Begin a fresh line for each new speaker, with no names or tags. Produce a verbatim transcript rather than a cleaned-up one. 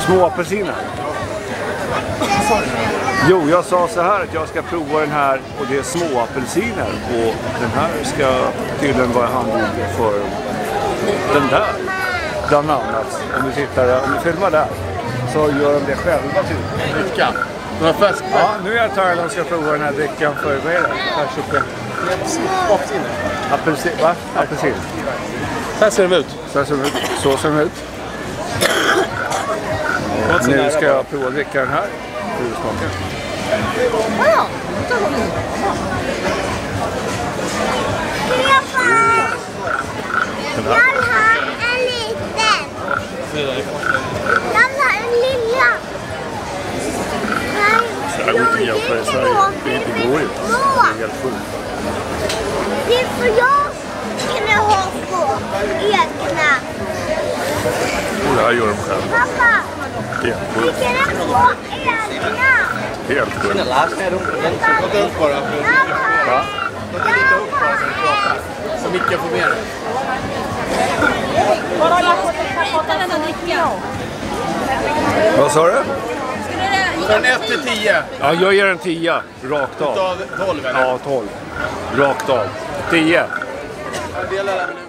Små apelsiner. Jo, jag sa så här att jag ska prova den här och det är små apelsiner. Och den här ska tydligen vara handgjord för den där. Bland annat, om du tittar, om du filmar där, så gör de det själva till.
Dricka. Den är färsk.
Ja, nu är jag i Thailand och ska prova den här drickan för, vad är det? Här köper
Apelsin.
Apelsin, va? Apelsin.
Så här ser de ut.
Så här ser de ut. Så ser de ut. Och nu ska jag prova dricka den här. Hur det smakar.
Jag har en liten. Jag har en lilla.
Så här går inte hjälpa i Sverige. Det går inte. Det är helt fullt.
Det är för jag kan ha på egna.
Och det här gör de själva.
Pappa,
Helt
vi
fullt.
kan ha egna.
Helt fullt.
Låt upp bara.
Va?
Låt lite upp bara så vi pratar. Så Micke får med det.
Vad sa du?
Från ett till tio.
Ja, jag ger en tia. Rakt av.
Utav tolv eller?
Ja, tolv. Rakt av. Tio.
Jag delar den nu.